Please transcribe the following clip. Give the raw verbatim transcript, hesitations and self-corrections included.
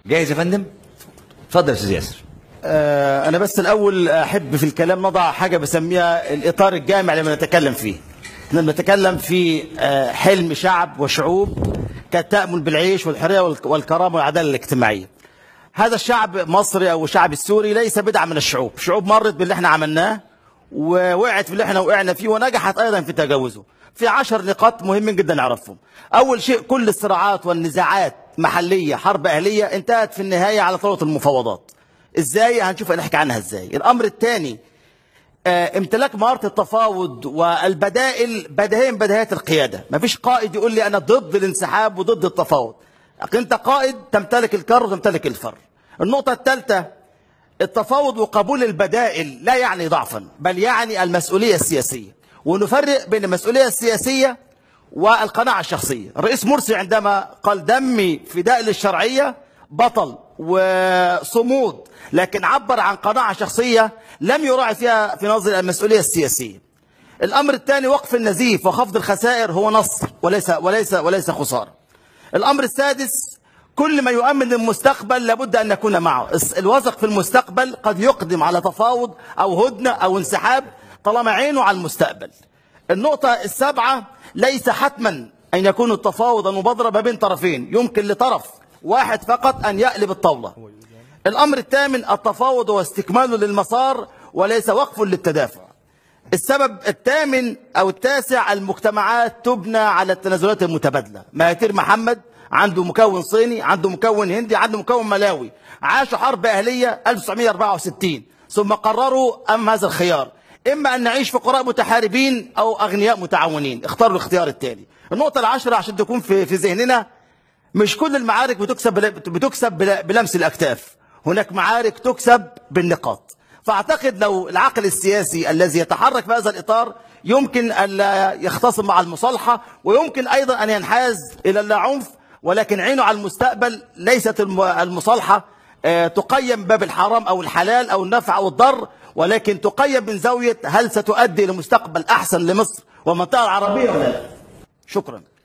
جاهز يا فندم؟ اتفضل يا استاذ ياسر. آه انا بس الاول احب في الكلام نضع حاجه بسميها الاطار الجامع لما نتكلم فيه. احنا بنتكلم في آه حلم شعب وشعوب كالتأمل بالعيش والحريه والكرامه والعداله الاجتماعيه. هذا الشعب المصري او الشعب السوري ليس بدعه من الشعوب، شعوب مرت باللي احنا عملناه ووقعت في اللي احنا وقعنا فيه ونجحت ايضا في تجاوزه. في عشر نقاط مهمين جدا نعرفهم. اول شيء، كل الصراعات والنزاعات محليه حرب اهليه انتهت في النهايه على طاوله المفاوضات. ازاي؟ هنشوف نحكي عنها ازاي. الامر الثاني، آه امتلاك مهاره التفاوض والبدائل بديهيا بديهيات القياده. مفيش قائد يقول لي انا ضد الانسحاب وضد التفاوض. انت قائد تمتلك الكر وتمتلك الفر. النقطه الثالثه، التفاوض وقبول البدائل لا يعني ضعفا، بل يعني المسؤوليه السياسيه، ونفرق بين المسؤوليه السياسيه والقناعه الشخصيه. الرئيس مرسي عندما قال دمي فداء للشرعيه بطل وصمود، لكن عبر عن قناعه شخصيه لم يراعي فيها في نظر المسؤوليه السياسيه. الامر الثاني، وقف النزيف وخفض الخسائر هو نصر وليس وليس وليس خساره. الامر السادس، كل ما يؤمن المستقبل لابد أن نكون معه. الواثق في المستقبل قد يقدم على تفاوض أو هدنة أو انسحاب طالما عينه على المستقبل. النقطة السابعة، ليس حتما أن يكون التفاوض المبادرة ما بين طرفين، يمكن لطرف واحد فقط أن يقلب الطاولة. الأمر الثامن، التفاوض هو استكمال للمسار وليس وقف للتدافع. السبب الثامن أو التاسع، المجتمعات تبنى على التنازلات المتبادلة. مهاتير محمد عنده مكون صيني، عنده مكون هندي، عنده مكون ملاوي، عاشوا حرب أهلية ألف وتسعمائة وأربعة وستين ثم قرروا أمام هذا الخيار، إما أن نعيش فقراء متحاربين أو أغنياء متعاونين، اختاروا الاختيار التالي. النقطة العشرة عشان تكون في في ذهننا، مش كل المعارك بتكسب بتكسب بلمس الأكتاف، هناك معارك تكسب بالنقاط. فأعتقد لو العقل السياسي الذي يتحرك في هذا الإطار يمكن أن يختصم مع المصالحة، ويمكن أيضا أن ينحاز إلى اللاعنف، ولكن عينه على المستقبل. ليست المصالحة تقيم باب الحرام أو الحلال أو النفع أو الضر، ولكن تقيم من زاوية هل ستؤدي لمستقبل أحسن لمصر والمنطقة العربية ولا لا. شكرا.